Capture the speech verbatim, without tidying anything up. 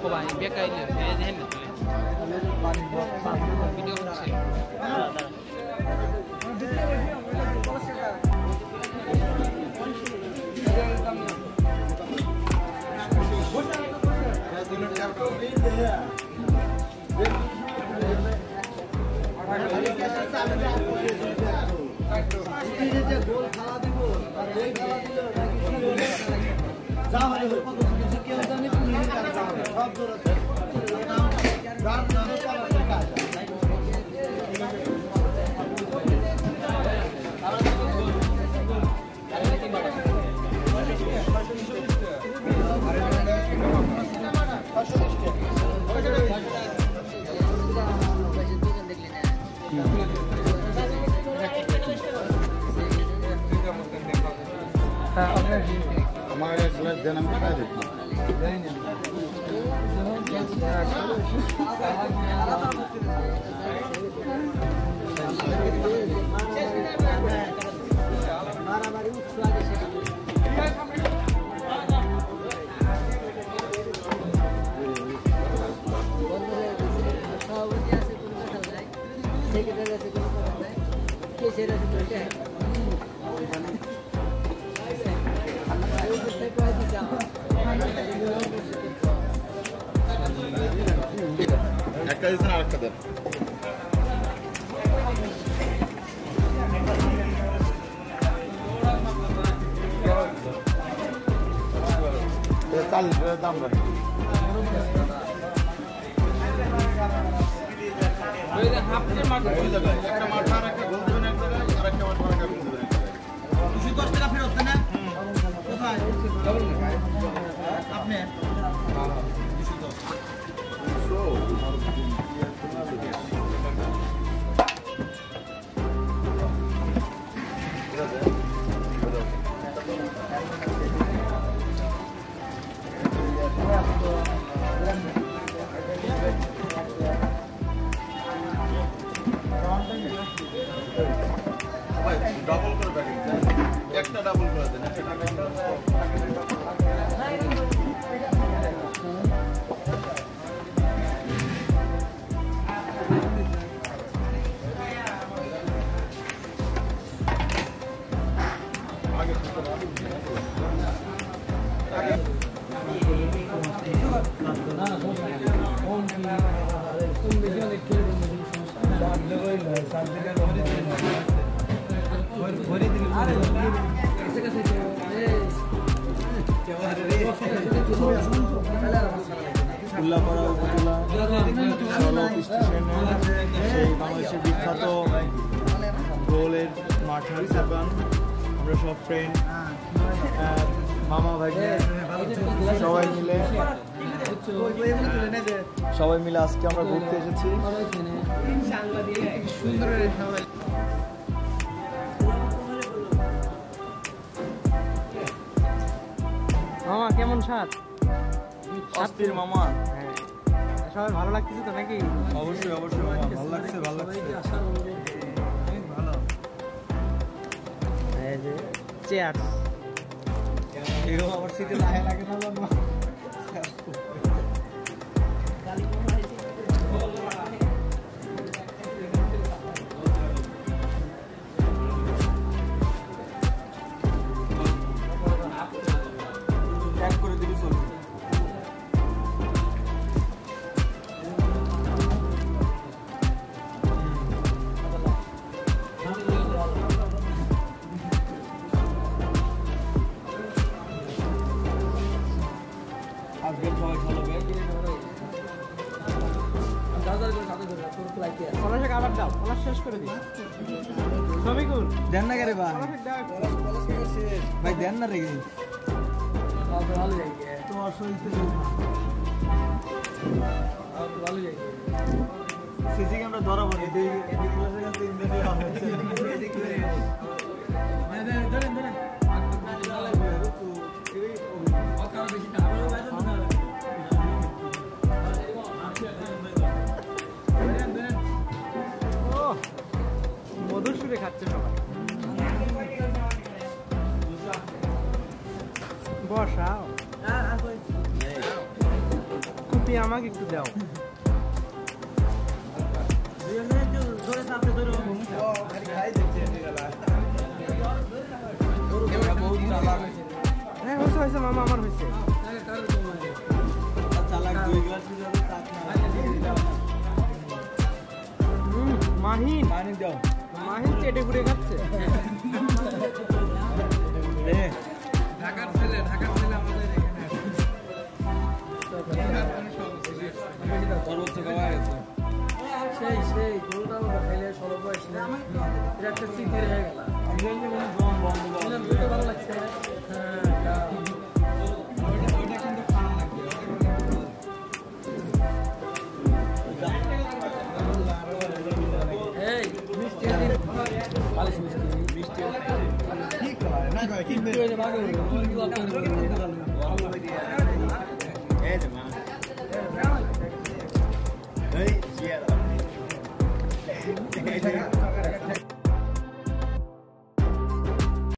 ও ভাই বেকাইলে এই দেখেন না ভিডিও করছে গোল খাওয়া দিব গোল খাওয়া দিল যা হবে কিছু কেউ জানে পুলিশ সব জোর রাত নামে চালাতে কাজ हमारे ग्लास देना में क्या देते একটা দিছেন আরেকটা দেন চাল দাম রাখি ওই যে হাফের মাঠ ওই জায়গায় একটা মাঠা আর একটা গোল দিবেন এক জায়গায় আর একটা মাঠা আর একটা গোল দিবেন দুশো দশ টাকা ফেরত না কোথায় ডাবল না আপনি দুশো দশ ডাবল করে প্যাকেট একটা ডাবল করে দেন আগে আগে উল্লাপাড়া উপজেলা সড়ক স্টেশনে সেই বাংলাদেশের বিখ্যাত গোলের মাঠের দোকান আমরা সব ফ্রেন্ড মামা ভাই সবাই মিলে সবাই মিলে আজকে আমরা ঘুরতে এসেছি মামা কেমন স্বাদ অস্থির মামা সবাই ভালো লাগতেছে তো নাকি অবশ্যই অবশ্যই মামা ভালো লাগছে ভালো লাগছে ভালো এই যে চেয়ার এরকম আমার সিটে লাগে লাগে না মামা আবার দাও পলাশ শেষ করে দিই সবিকুল দেন না রে ভাই ভাই দেন না রে ভালো যাই তোমার শরীর ভালো যাই সিসি ক্যামেরা ধরা পড়ে এদিকে কাছে ইন্দ্রিয় হচ্ছে ধরেন ধরেন মধুর সুরে খাচ্ছে সবাই বসাও খুব তুমি আমাকে একটু দাও। হ্যাঁ হয়েছে হয়েছে মামা, আমার হয়েছে। হুম, মাহিন মাহিন চেটে ঘুরে খাচ্ছে। ঢাকার ছেলে ঢাকার ছেলে আমাদের এখানে সর্বোচ্চ খাওয়া গেছে। সেই সেই গরুটা খাইলে ষোলো বয়স এটা একটা স্মৃতি রয়ে গেল। ভালো লাগছে। এই মিষ্টি বালিশ মিষ্টি মিষ্টি ঠিক হয় না কয় কি করে ভাগে এই যে মা এই জিয়া